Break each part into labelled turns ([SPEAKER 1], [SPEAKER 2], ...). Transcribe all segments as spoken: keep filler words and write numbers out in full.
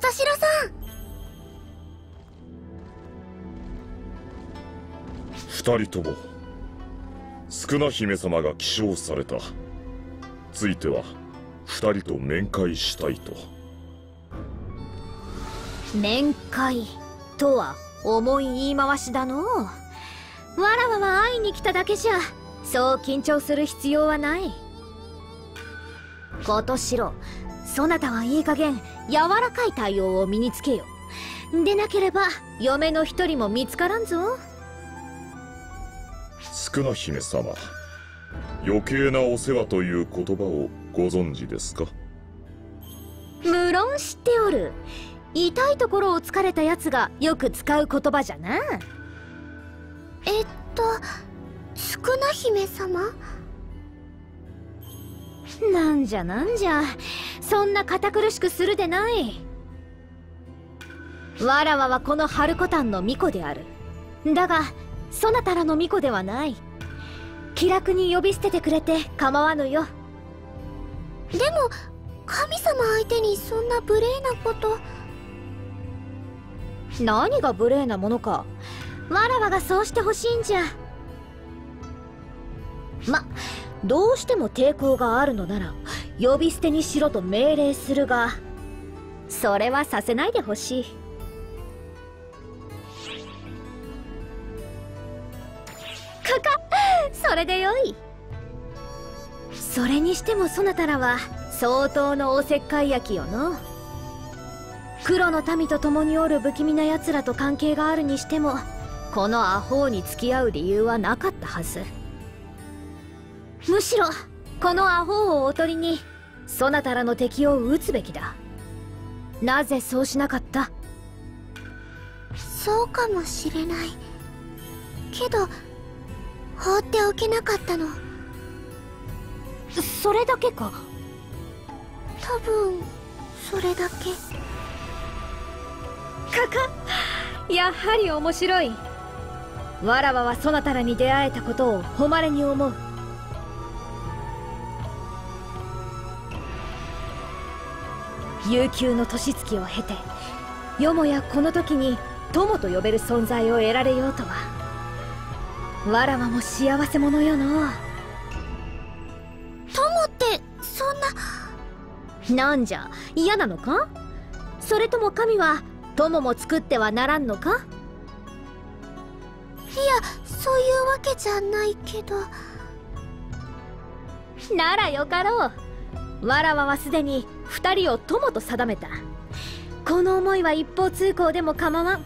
[SPEAKER 1] 琴城さ
[SPEAKER 2] ん。二人とも宿儺姫様が起床された。ついては二人と面会したいと。
[SPEAKER 3] 面会とは重い言い回しだのう。わらわは会いに来ただけじゃそう緊張する必要はない。琴城、そなたはいい加減柔らかい対応を身につけよ。でなければ嫁の一人も見つからんぞ。
[SPEAKER 2] 宿儺姫様、余計なお世話という言葉をご存知ですか？
[SPEAKER 3] 無論知っておる。痛いところを突かれたやつがよく使う言葉じゃな。
[SPEAKER 1] えっと宿儺姫様？
[SPEAKER 3] なんじゃなんじゃ、そんな堅苦しくするでない。わらわはこの春コタンの巫女である。だがそなたらの巫女ではない。気楽に呼び捨ててくれて構わぬよ。
[SPEAKER 1] でも神様相手にそんな無礼なこと。
[SPEAKER 3] 何が無礼なものか。わらわがそうしてほしいんじゃ。ま、どうしても抵抗があるのなら呼び捨てにしろと命令するが、それはさせないでほしい。かか、それでよい。それにしてもそなたらは相当のおせっかい焼きよの。黒の民と共におる不気味な奴らと関係があるにしても、このアホに付き合う理由はなかったはず。むしろこのアホをおとりにそなたらの敵を討つべきだ。なぜそうしなかった？
[SPEAKER 1] そうかもしれないけど放っておけなかったの。
[SPEAKER 3] それだけか？
[SPEAKER 1] 多分それだけ。
[SPEAKER 3] かか、やはり面白い。わらわはそなたらに出会えたことを誉れに思う。悠久の年月を経て、よもやこの時に友と呼べる存在を得られようとは。わらわも幸せ者よの。
[SPEAKER 1] 友ってそんな。
[SPEAKER 3] なんじゃ、嫌なのか？それとも神は友も作ってはならんのか？
[SPEAKER 1] いや、そういうわけじゃないけど。
[SPEAKER 3] ならよかろう。わらわはすでに二人を友と定めた。この思いは一方通行でも構わん。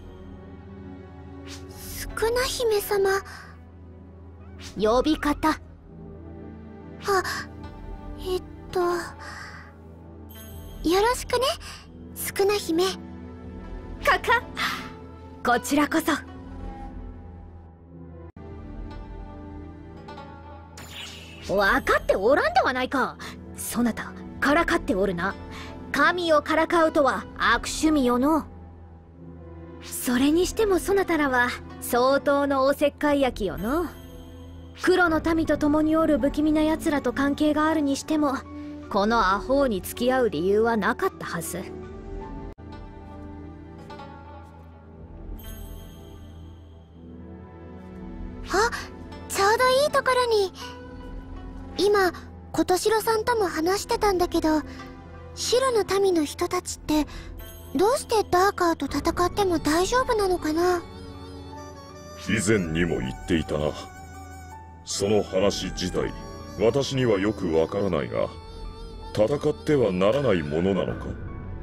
[SPEAKER 1] 宿儺姫様。
[SPEAKER 3] 呼び方。
[SPEAKER 1] あ、えっとよろしくね、宿儺姫。
[SPEAKER 3] かか、こちらこそ。分かっておらんではないか。そなたからかっておるな。神をからかうとは悪趣味よの。それにしてもそなたらは相当のおせっかい焼きよの。黒の民と共におる不気味な奴らと関係があるにしても、このアホに付き合う理由はなかったはず。
[SPEAKER 1] あ、ちょうどいいところに。今琴城さんとも話してたんだけど、白の民の人たちってどうしてダーカーと戦っても大丈夫なのかな？
[SPEAKER 2] 以前にも言っていたな。その話自体私にはよくわからないが、戦ってはならないものなのか？
[SPEAKER 1] うん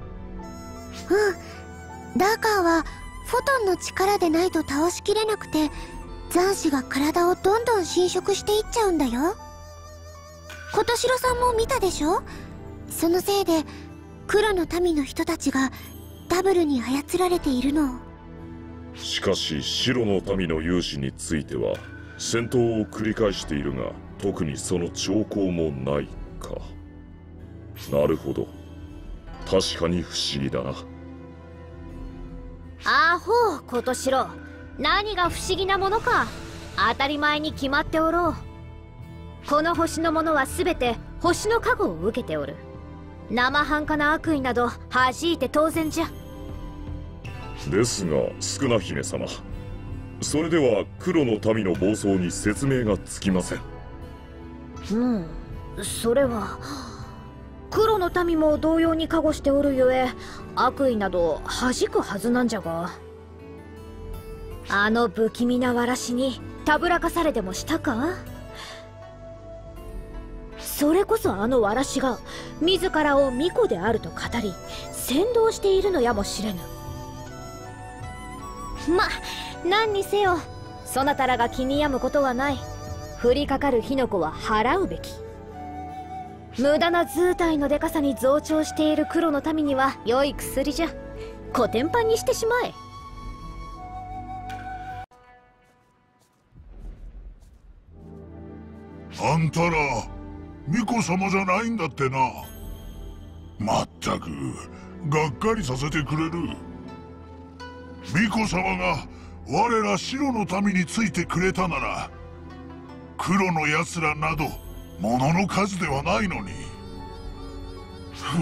[SPEAKER 1] 、ダーカーはフォトンの力でないと倒しきれなくて、残滓が体をどんどん侵食していっちゃうんだよ。琴城さんも見たでしょ？そのせいで黒の民の人たちがダブルに操られているの。
[SPEAKER 2] しかし白の民の勇士については戦闘を繰り返しているが、特にその兆候もないか。なるほど、確かに不思議だな。
[SPEAKER 3] アホ、琴城。何が不思議なものか。当たり前に決まっておろう。この星の者は全て星の加護を受けておる。 生半可な悪意など弾いて当然じゃ。
[SPEAKER 2] ですがスクナ姫様、それでは黒の民の暴走に説明がつきません。
[SPEAKER 3] うん、それは黒の民も同様に加護しておるゆえ悪意など弾くはずなんじゃが、あの不気味なわらしにたぶらかされてもしたか。それこそあのわらしが自らを巫女であると語り扇動しているのやもしれぬ。ま、何にせよそなたらが気に病むことはない。降りかかる火の粉は払うべき。無駄な図体のでかさに増長している黒の民には良い薬じゃ。コテンパンにしてしまえ。
[SPEAKER 4] あんたら巫女様じゃないんだってな。まったくがっかりさせてくれる。巫女様が我ら白の民についてくれたなら黒の奴らなど物の数ではないのに。ふ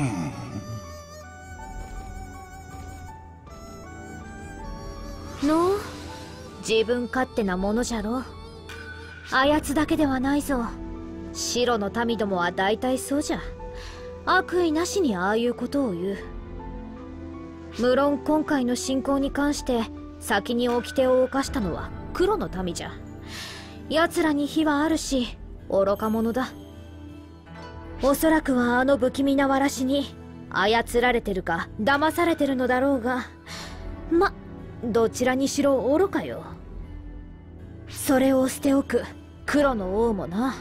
[SPEAKER 3] んの自分勝手なものじゃろ。あやつだけではないぞ。白の民どもは大体そうじゃ。悪意なしにああいうことを言う。無論今回の侵攻に関して先に掟を犯したのは黒の民じゃ。奴らに非はあるし愚か者だ。おそらくはあの不気味なわらしに操られてるか騙されてるのだろうが、ま、どちらにしろ愚かよ。それを捨ておく黒の王もな。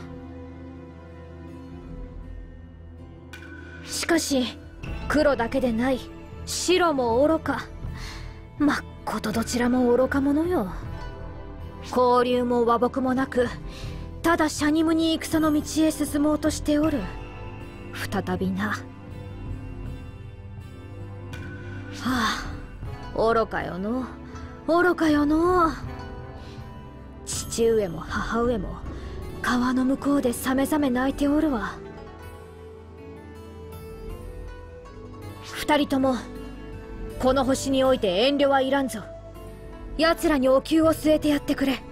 [SPEAKER 3] しかし黒だけでない白も愚か。まっことどちらも愚か者よ。交流も和睦もなくただシャニムに戦の道へ進もうとしておる。再びな。はあ、愚かよの愚かよの。父上も母上も川の向こうでさめざめ泣いておるわ。二人ともこの星において遠慮はいらんぞ。奴らにお灸を据えてやってくれ。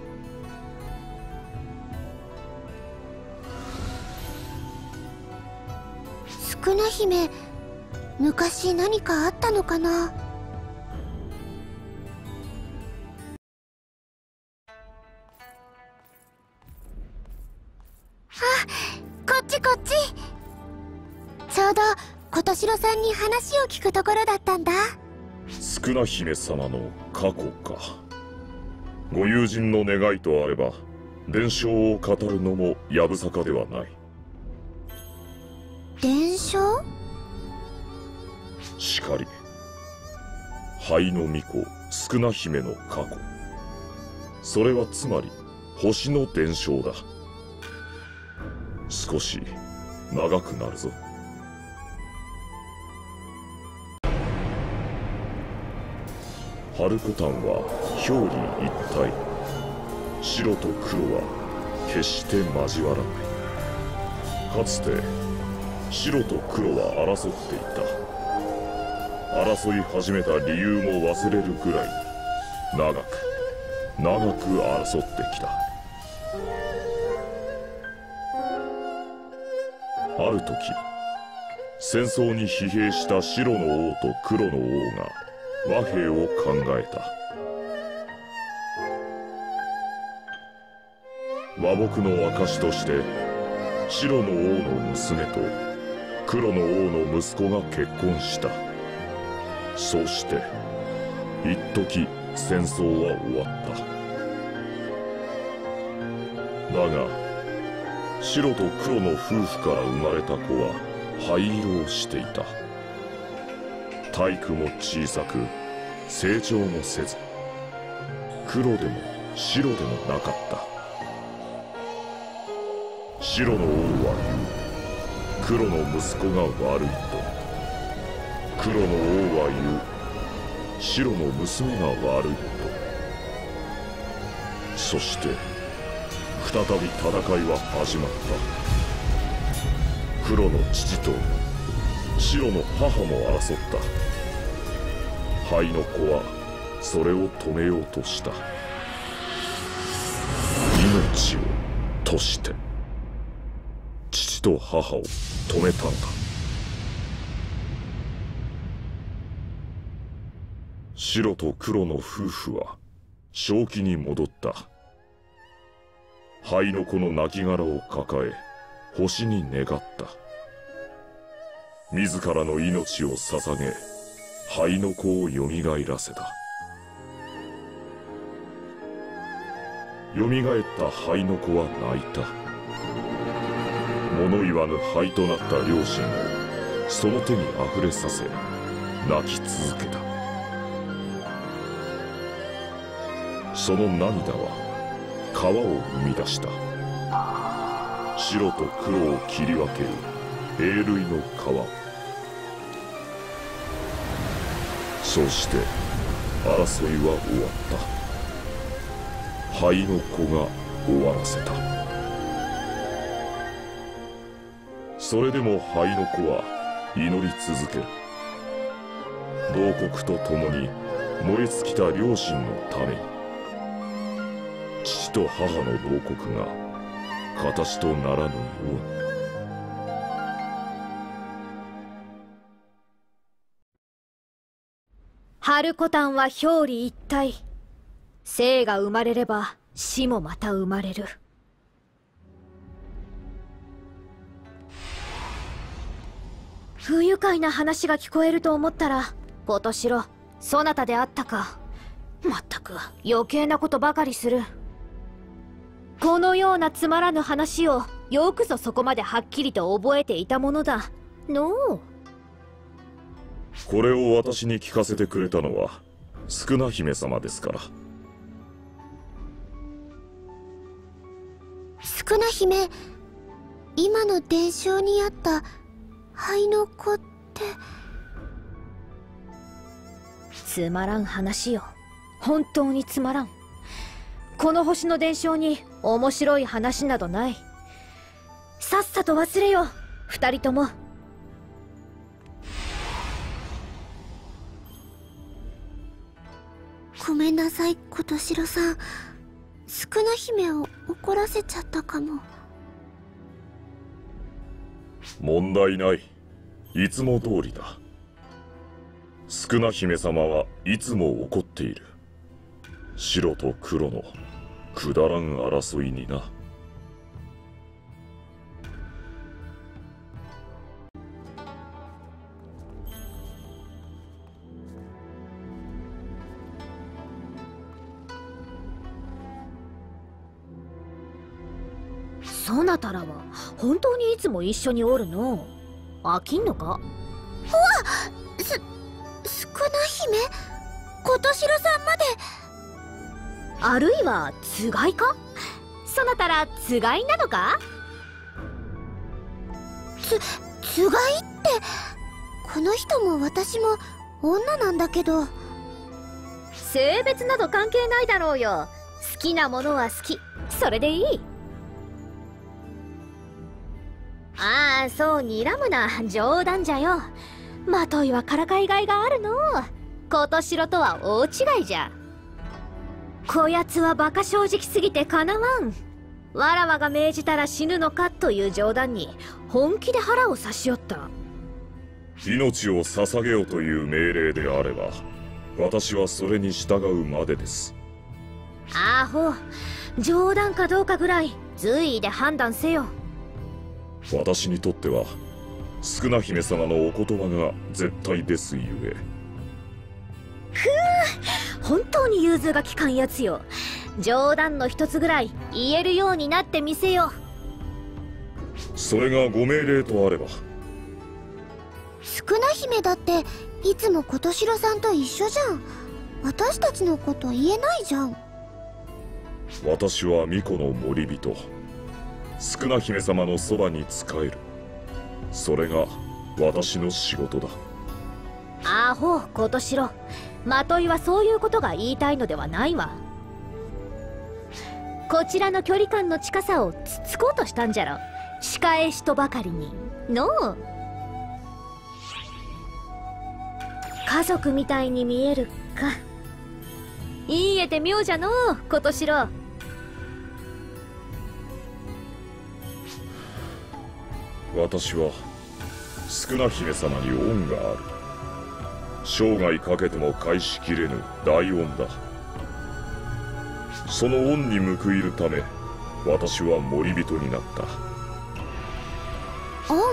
[SPEAKER 1] スクナ姫、昔何かあったのかな。あ、こっちこっち。ちょうど琴城さんに話を聞くところだったんだ。
[SPEAKER 2] スクナ姫様の過去か。ご友人の願いとあれば伝承を語るのもやぶさかではない。
[SPEAKER 1] 伝承？
[SPEAKER 2] しかり灰の巫女スクナ姫の過去、それはつまり星の伝承だ。少し長くなるぞ。ハルコタンは表裏一体。白と黒は決して交わらない。かつて白と黒は争っていた。争い始めた理由も忘れるぐらい長く長く争ってきた。ある時戦争に疲弊した白の王と黒の王が和平を考えた。和睦の証として白の王の娘と黒の王の息子が結婚した。そうして一時戦争は終わった。だが白と黒の夫婦から生まれた子は灰色をしていた。体躯も小さく成長もせず、黒でも白でもなかった。白の王は言う、黒の息子が悪いと。黒の王は言う、白の娘が悪いと。そして再び戦いは始まった。黒の父と白の母も争った。灰の子はそれを止めようとした。命を賭して父と母を止めたんだ。白と黒の夫婦は正気に戻った。灰の子の亡骸を抱え星に願った。自らの命を捧げ灰の子をよみがえらせた。よみがえった灰の子は泣いた。物言わぬ灰となった両親をその手にあふれさせ泣き続けた。その涙は川を生み出した。白と黒を切り分ける永類の川。そうして争いは終わった。灰の子が終わらせた。それでも灰の子は祈り続ける。慟哭とともに燃え尽きた両親のために。父と母の慟哭が形とならぬように。
[SPEAKER 3] 春コタンは表裏一体。生が生まれれば死もまた生まれる。不愉快な話が聞こえると思ったら琴城そなたであったか。まったく余計なことばかりする。このようなつまらぬ話をよくぞそこまではっきりと覚えていたものだのう。
[SPEAKER 2] これを私に聞かせてくれたのは宿儺姫様ですから。
[SPEAKER 1] 宿儺姫、今の伝承にあった灰の子って。
[SPEAKER 3] つまらん話よ。本当につまらん。この星の伝承に面白い話などない。さっさと忘れよ、二人とも。
[SPEAKER 1] ごめんなさい、琴城さん。宿儺姫を怒らせちゃったかも。
[SPEAKER 2] 問題ない。いつも通りだ。宿儺姫様はいつも怒っている。白と黒のくだらん争いにな。
[SPEAKER 3] そなたらは本当にいつも一緒におるの？飽きんのか？
[SPEAKER 1] うわっ！す、宿儺姫？琴城さんまで。
[SPEAKER 3] あるいはつがいか？そなたらつがいなのか？
[SPEAKER 1] つ、つがいって、この人も私も女なんだけど。
[SPEAKER 3] 性別など関係ないだろうよ。好きなものは好き、それでいい。ああ、そう睨むな、冗談じゃよ。まといはからかいがいがあるの。琴城とは大違いじゃ。こやつはバカ正直すぎてかなわん。わらわが命じたら死ぬのかという冗談に本気で腹を差しよった。
[SPEAKER 2] 命を捧げよという命令であれば私はそれに従うまでです。
[SPEAKER 3] アホ、冗談かどうかぐらい随意で判断せよ。
[SPEAKER 2] 私にとっては宿儺姫様のお言葉が絶対ですゆえ。
[SPEAKER 3] ふう、本当に融通が利かんやつよ。冗談の一つぐらい言えるようになってみせよ。
[SPEAKER 2] それがご命令とあれば。
[SPEAKER 1] 宿儺姫だっていつも琴城さんと一緒じゃん。私たちのこと言えないじゃん。
[SPEAKER 2] 私は巫女の守人、宿儺姫様のそばに仕える。それが私の仕事だ。
[SPEAKER 3] アホ、琴城、まといはそういうことが言いたいのではないわ。こちらの距離感の近さをつつこうとしたんじゃろ。仕返しとばかりにのう。 家族みたいに見えるか。言い得て妙じゃのう、琴城。
[SPEAKER 2] 私は宿儺姫様に恩がある。生涯かけても返しきれぬ大恩だ。その恩に報いるため私は守人になった。
[SPEAKER 1] 恩？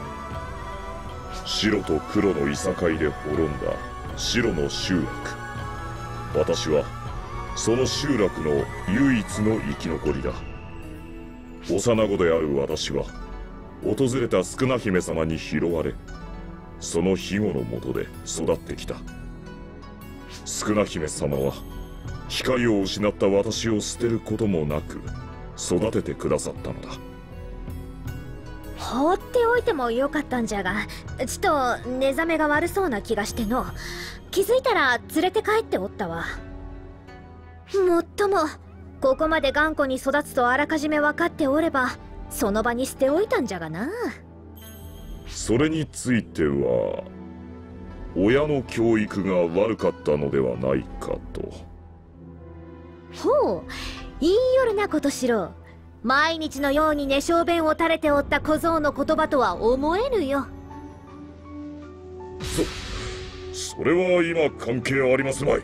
[SPEAKER 2] 白と黒のいさかいで滅んだ白の集落。私はその集落の唯一の生き残りだ。幼子である私は訪れた宿儺姫様に拾われ、その庇護のもとで育ってきた。宿儺姫様は光を失った私を捨てることもなく育ててくださったのだ。
[SPEAKER 3] 放っておいてもよかったんじゃが、ちと寝覚めが悪そうな気がしての。気づいたら連れて帰っておったわ。もっともここまで頑固に育つとあらかじめ分かっておればその場に捨ておいたんじゃがな。
[SPEAKER 2] それについては親の教育が悪かったのではないかと。
[SPEAKER 3] ほう、言いよるなことしろ。毎日のように寝小便を垂れておった小僧の言葉とは思えぬよ。
[SPEAKER 2] そそれは今関係ありますまい。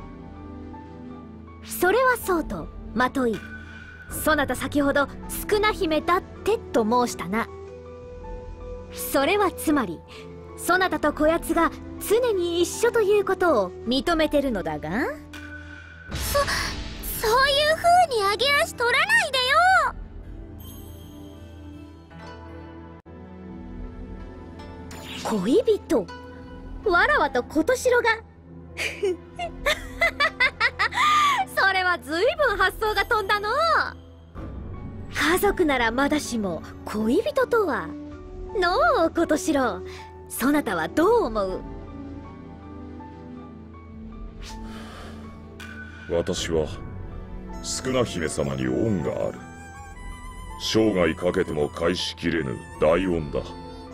[SPEAKER 3] それはそうとまとい、そなた先ほど宿儺姫だってと申したな。それはつまりそなたとこやつが常に一緒ということを認めてるのだが。
[SPEAKER 1] そそういう風に上げ足取らないでよ。
[SPEAKER 3] 恋人わらわと琴城がそれはずいぶん発想が飛んだの。家族ならまだしも恋人とはのう。琴城、そなたはどう思う？
[SPEAKER 2] 私は宿儺姫様に恩がある。生涯かけても返しきれぬ大恩だ。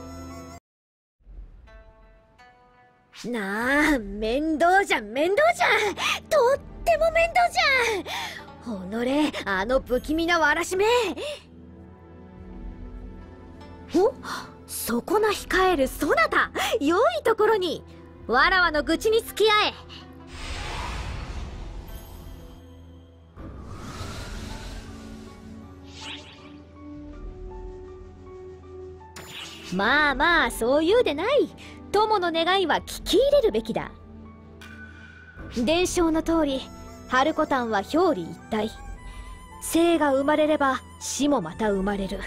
[SPEAKER 3] なあ、面倒じゃ面倒じゃ、とっても面倒じゃ。おのれ、あの不気味なわらしめ。お、そこな控えるそなた、良いところにわらわの愚痴に付き合え。まあまあ、そう言うでない。友の願いは聞き入れるべきだ。伝承の通り、春子丹は表裏一体。生が生まれれば死もまた生まれる。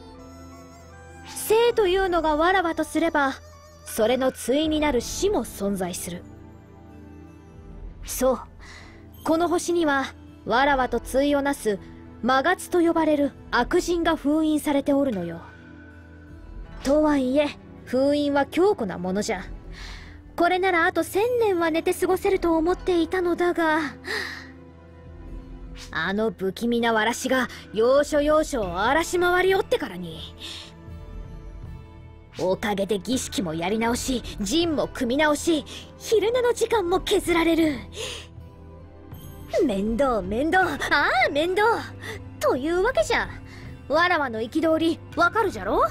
[SPEAKER 3] 生というのがわらわとすれば、それの対になる死も存在する。そう、この星にはわらわと対をなす魔月と呼ばれる悪人が封印されておるのよ。とはいえ封印は強固なものじゃ。これならあと千年は寝て過ごせると思っていたのだが、あの不気味なわらしが要所要所を荒らし回りおってからに、おかげで儀式もやり直し、陣も組み直し、昼寝の時間も削られる。面倒面倒、ああ面倒というわけじゃ。わらわの憤りわかるじゃろ。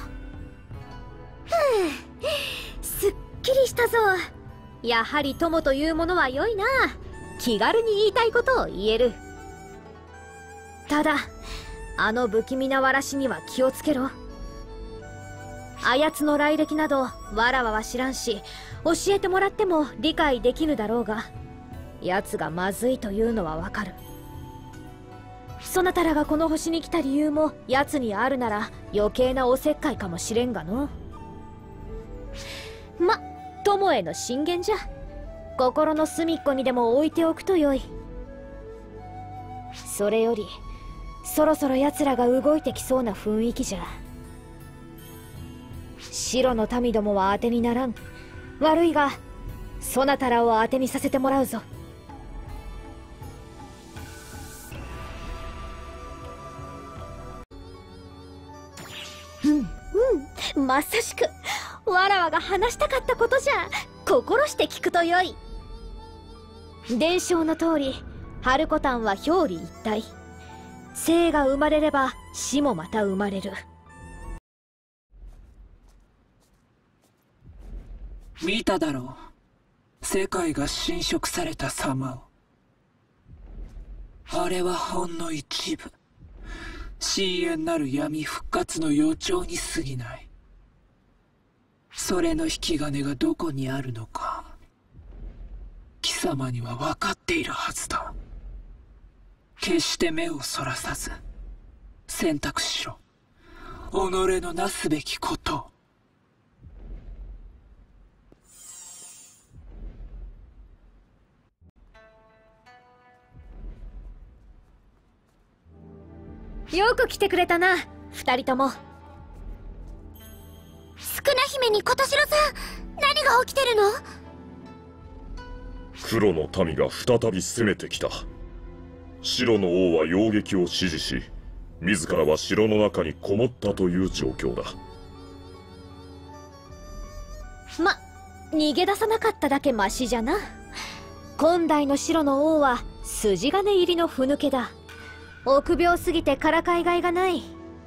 [SPEAKER 3] すっきりしたぞ。やはり友というものは良いな。気軽に言いたいことを言える。ただあの不気味なわらしには気をつけろ。あやつの来歴などわらわは知らんし、教えてもらっても理解できぬだろうが、奴がまずいというのはわかる。そなたらがこの星に来た理由も奴にあるなら余計なおせっかいかもしれんがの。ま、友への進言じゃ。心の隅っこにでも置いておくとよい。それよりそろそろ奴らが動いてきそうな雰囲気じゃ。白の民どもは当てにならん。悪いがそなたらを当てにさせてもらうぞ。うんうん、まさしくわらわが話したかったことじゃ。 心して聞くとよい。伝承の通り、ハルコタンは表裏一体。生が生まれれば死もまた生まれる。
[SPEAKER 5] 見ただろう、世界が侵食された様を。あれはほんの一部、深淵なる闇復活の予兆に過ぎない。それの引き金がどこにあるのか、貴様には分かっているはずだ。決して目をそらさず選択しろ、己のなすべきことを。
[SPEAKER 3] よく来てくれたな、二人とも。
[SPEAKER 1] スクナ姫に琴城さん、何が起きてるの？
[SPEAKER 2] 黒の民が再び攻めてきた。白の王は擁撃を指示し、自らは城の中にこもったという状況だ。
[SPEAKER 3] ま、逃げ出さなかっただけマシじゃな。今代の白の王は筋金入りのふぬけだ。臆病すぎてからかいがいがない。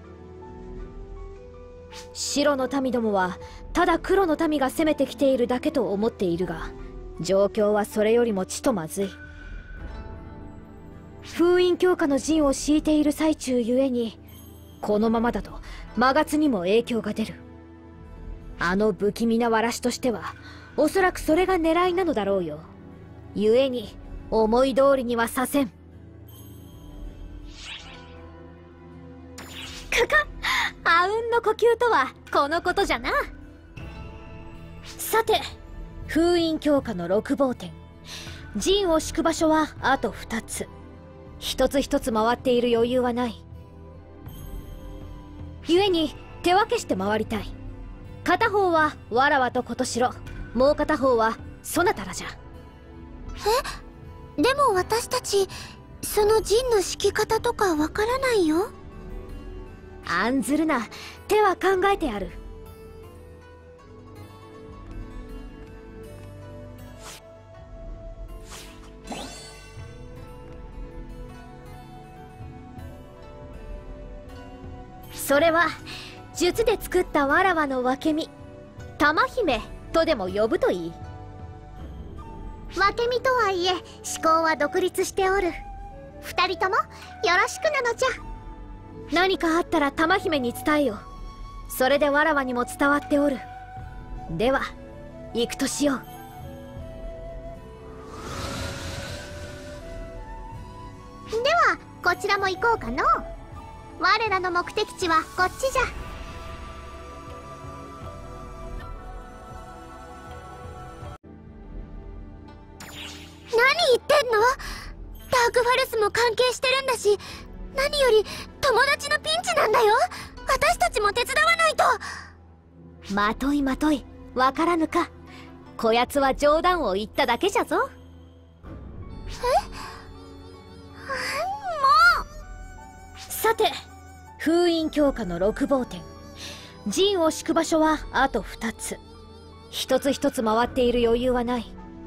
[SPEAKER 3] 白の民どもはただ黒の民が攻めてきているだけと思っているが、状況はそれよりもちとまずい。封印強化の陣を敷いている最中ゆえに、このままだと魔月にも影響が出る。あの不気味なわらしとしてはおそらくそれが狙いなのだろうよ。ゆえに思い通りにはさせん。かか、あうんの呼吸とはこのことじゃな。さて、封印強化の六芒点、陣を敷く場所はあと二つ。一つ一つ回っている余裕はない。故に手分けして回りたい。片方はわらわと琴城、もう片方はそなたらじゃ。
[SPEAKER 1] え、でも私たちその陣の敷き方とかわからないよ。
[SPEAKER 3] 案ずるな、手は考えてある。それは術で作ったわらわの分身、玉姫とでも呼ぶといい。
[SPEAKER 1] 分身とはいえ思考は独立しておる。二人ともよろしくなのじゃ。
[SPEAKER 3] 何かあったら玉姫に伝えよ。それでわらわにも伝わっておる。では行くとしよう。
[SPEAKER 1] ではこちらも行こうかの。我らの目的地はこっちじゃ。何言ってんの？ダークファルスも関係してるんだし、何より友達のピンチなんだよ。私たちも手伝わないと。
[SPEAKER 3] まといまとい、わからぬか。こやつは冗談を言っただけじゃぞ。
[SPEAKER 1] え？もう。
[SPEAKER 3] さて、封印強化の六芒点、陣を敷く場所はあと二つ。一つ一つ回っている余裕はない。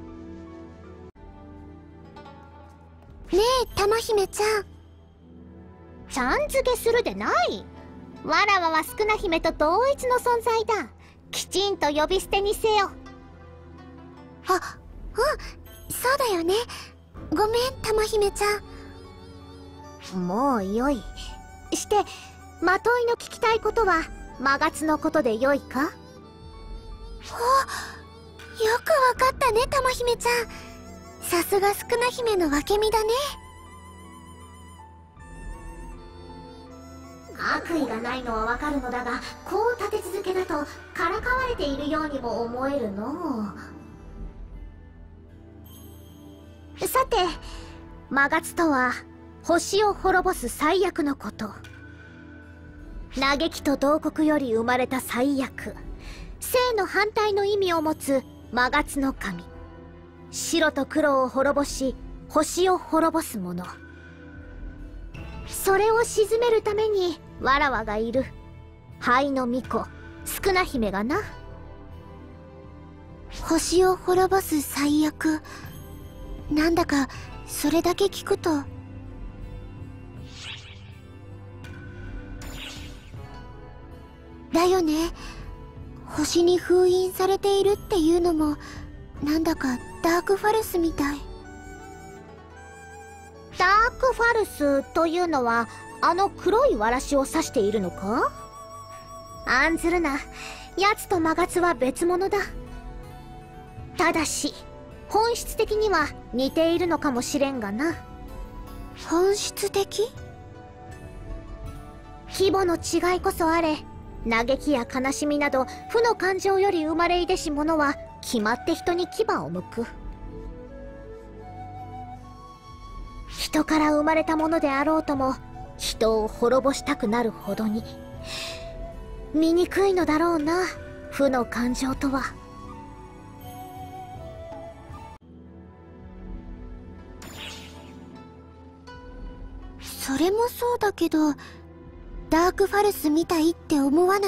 [SPEAKER 1] ねえ玉姫ちゃん、ちゃん付けするでない。わらわはスクナ姫と同一の存在だ。きちんと呼び捨てにせよ。あ、うん、そうだよね。ごめん玉姫ちゃん。もうよい。して、まといの聞きたいことは魔月のことでよいか？お、よくわかったね玉姫ちゃん。さすがスクナ姫の分け身だね。悪意がないのはわかるのだが、こう立て続けだとからかわれているようにも思えるの。さて、魔月とは星を滅ぼす最悪のこと。嘆きと慟哭より生まれた最悪、生の反対の意味を持つ魔月の神。白と黒を滅ぼし星を滅ぼすもの。それを鎮めるためにわらわがいる。灰の巫女スクナ姫がな。 星を滅ぼす最悪。なんだかそれだけ聞くと。だよね。星に封印されているっていうのもなんだかダークファルスみたい。
[SPEAKER 6] ダークファルスというのはあの黒いわらしを指しているのか？案ずるな、奴とマガツは別物だ。ただし本質的には似ているのかもしれんがな。
[SPEAKER 1] 本質的？
[SPEAKER 6] 規模の違いこそあれ、嘆きや悲しみなど負の感情より生まれいでし者は決まって人に牙を向く。人から生まれたものであろうとも人を滅ぼしたくなるほどに醜いのだろうな、負の感情とは。
[SPEAKER 1] それもそうだけど、ダークファルスみたいって思わない？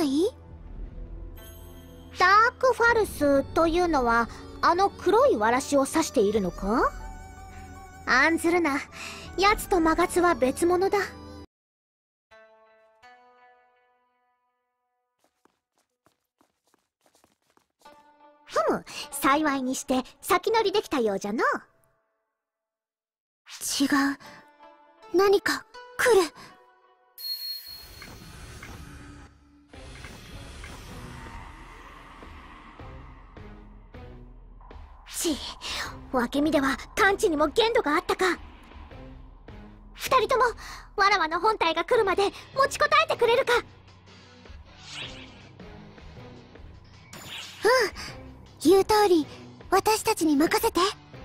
[SPEAKER 6] ダークファルスというのはあの黒いわらしを指しているのか？案ずるな、奴とマガツは別物だ。ふむ、幸いにして先乗りできたようじゃな。
[SPEAKER 1] 違う、何か来る。
[SPEAKER 6] ち、分け身では感知にも限度があったか。二人ともわらわの本体が来るまで持ちこたえてくれるか。うん、
[SPEAKER 1] 言う通り私たちに任せて。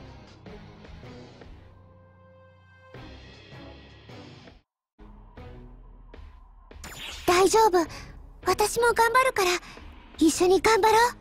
[SPEAKER 1] 大丈夫、私も頑張るから一緒に頑張ろう。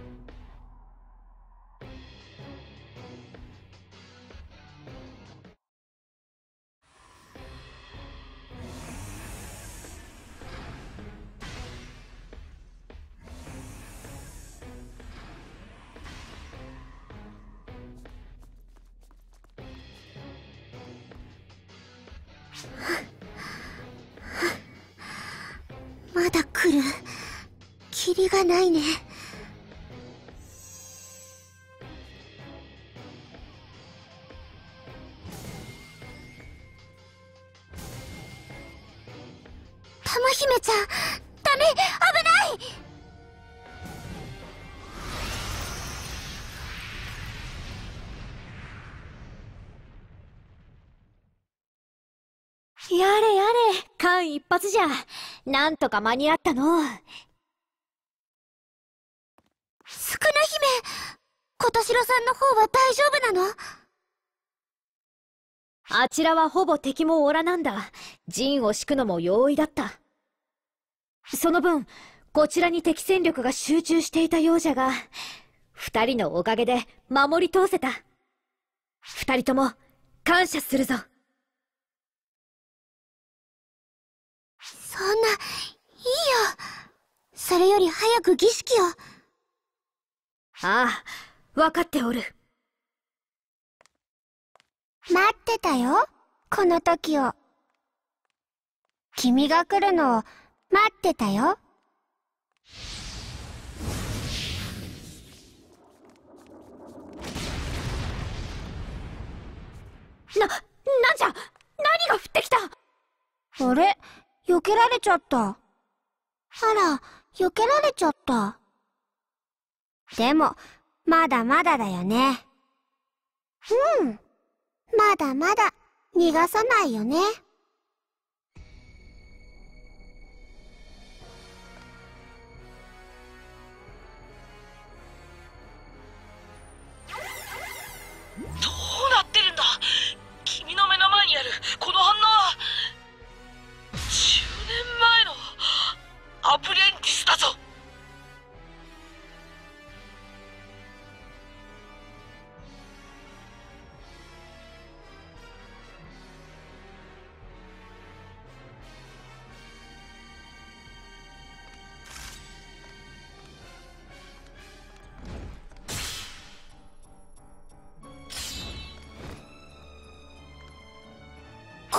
[SPEAKER 1] まだ来る。キリがないね。玉姫ちゃん、ダメ、危ない。
[SPEAKER 3] やれやれ、間一髪じゃ。なんとか間に合ったの。
[SPEAKER 1] スクナ姫、琴城さんの方は大丈夫なの？
[SPEAKER 3] あちらはほぼ敵もおらなんだ。陣を敷くのも容易だった。その分こちらに敵戦力が集中していたようじゃが、二人のおかげで守り通せた。二人とも感謝するぞ。
[SPEAKER 1] そんな、いいよ。それより早く儀式を。
[SPEAKER 3] ああ、分かっておる。
[SPEAKER 1] 待ってたよ、この時を。君が来るのを待ってたよ。
[SPEAKER 3] な、なんじゃ、何が降ってきた。
[SPEAKER 1] あれ、避けられちゃった。あら、避けられちゃった。でも、まだまだだよね。うん。まだまだ、逃がさないよね。
[SPEAKER 7] どうなってるんだ。君の目の前にあるこの反応はじゅうねんまえのアプレンティスだぞ。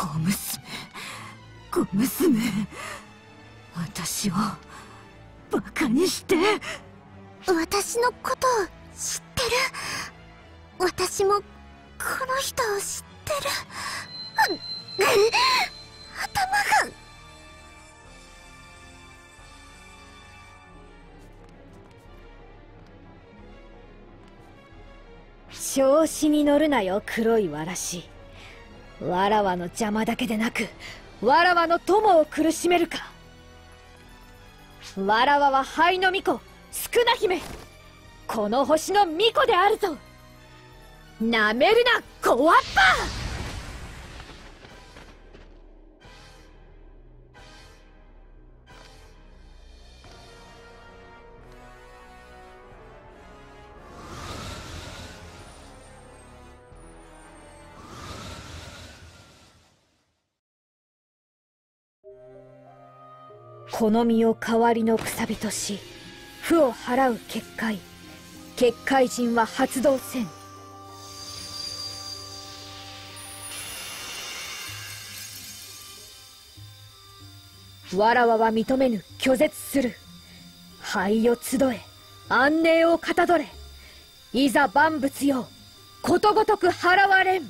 [SPEAKER 3] 小娘、小娘、私をバカにして
[SPEAKER 1] 私のことを知ってる。私もこの人を知ってる。頭が。
[SPEAKER 3] 調子に乗るなよ、黒いわらし。わらわの邪魔だけでなく、わらわの友を苦しめるか。わらわは灰の巫女、スクナ姫。この星の巫女であるぞ。なめるな、小わっぱ。この身を代わりのくさびとし、負を払う結界。結界人は発動せん。わらわは認めぬ、拒絶する。灰を集え、安寧をかたどれ。いざ万物よ、ことごとく払われん。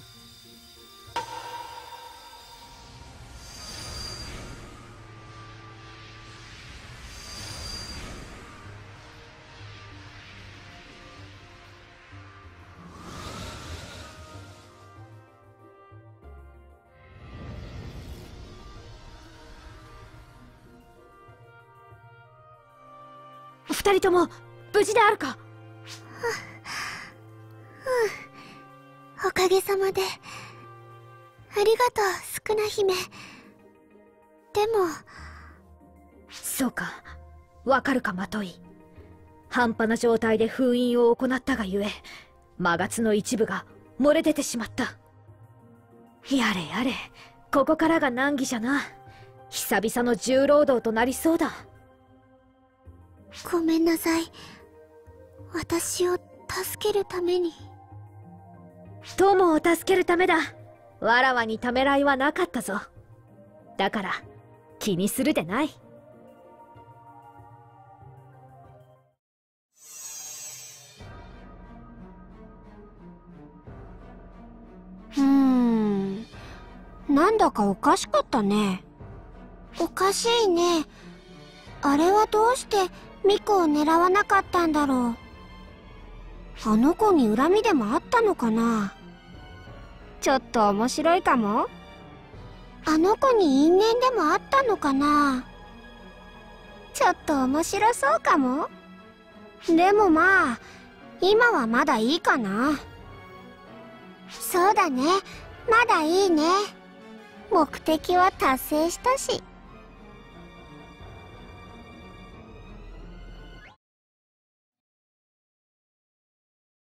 [SPEAKER 3] 二人とも無事であるか。
[SPEAKER 1] おかげさまで。ありがとう、スクナ姫。でも。
[SPEAKER 3] そうか、わかるか、まとい。半端な状態で封印を行ったがゆえ、魔月の一部が漏れ出てしまった。やれやれ、ここからが難儀じゃな。久々の重労働となりそうだ。
[SPEAKER 1] ごめんなさい。私を助けるために。
[SPEAKER 3] 友を助けるためだ。わらわにためらいはなかったぞ。だから気にするでない。
[SPEAKER 1] うーん、なんだかおかしかったね。おかしいね。あれはどうしてミコを狙わなかったんだろう。あの子に恨みでもあったのかな。ちょっと面白いかも。あの子に因縁でもあったのかな。ちょっと面白そうかも。でもまあ今はまだいいかな。そうだね、まだいいね。目的は達成したし。